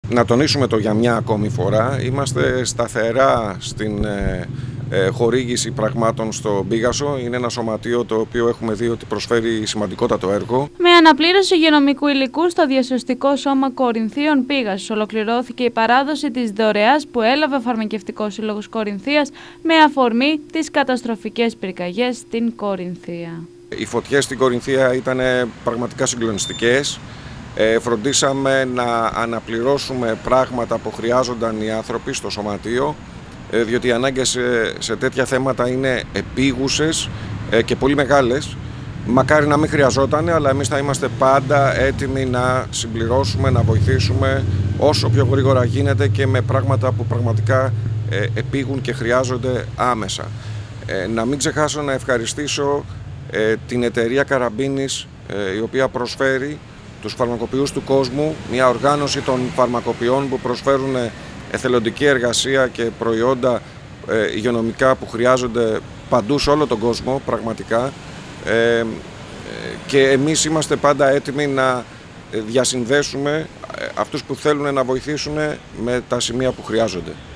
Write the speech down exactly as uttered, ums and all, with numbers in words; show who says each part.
Speaker 1: Να τονίσουμε το για μια ακόμη φορά, είμαστε σταθερά στην ε, ε, χορήγηση πραγμάτων στο Πήγασο. Είναι ένα σωματείο το οποίο έχουμε δει ότι προσφέρει σημαντικότατο έργο.
Speaker 2: Με αναπλήρωση υγειονομικού υλικού στο Διασωστικό Σώμα Κορινθίων Πήγασος ολοκληρώθηκε η παράδοση της δωρεάς που έλαβε ο Φαρμακευτικός Σύλλογος Κορινθίας με αφορμή τις καταστροφικές πυρκαγιές στην Κορινθία.
Speaker 1: Οι φωτιές στην Κορινθία ήταν πραγματικά συγκλονιστικές. Ε, φροντίσαμε να αναπληρώσουμε πράγματα που χρειάζονταν οι άνθρωποι στο σωματείο, ε, διότι οι ανάγκες σε, σε τέτοια θέματα είναι επίγουσες ε, και πολύ μεγάλες. Μακάρι να μην χρειαζόταν, αλλά εμείς θα είμαστε πάντα έτοιμοι να συμπληρώσουμε, να βοηθήσουμε όσο πιο γρήγορα γίνεται και με πράγματα που πραγματικά ε, επίγουν και χρειάζονται άμεσα. Ε, να μην ξεχάσω να ευχαριστήσω ε, την εταιρεία Καραμπίνης, ε, η οποία προσφέρει τους φαρμακοποιούς του κόσμου, μια οργάνωση των φαρμακοποιών που προσφέρουν εθελοντική εργασία και προϊόντα ε, υγειονομικά που χρειάζονται παντού σε όλο τον κόσμο πραγματικά, ε, και εμείς είμαστε πάντα έτοιμοι να διασυνδέσουμε αυτούς που θέλουν να βοηθήσουν με τα σημεία που χρειάζονται.